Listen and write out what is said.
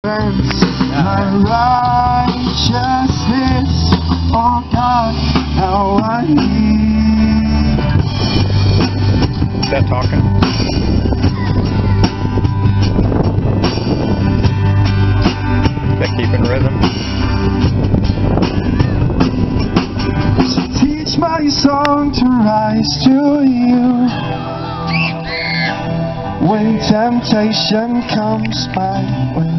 defense, my righteousness. Oh God, how I need. Is that talking? Is that keeping rhythm? So teach my song to rise to you when temptation comes my way.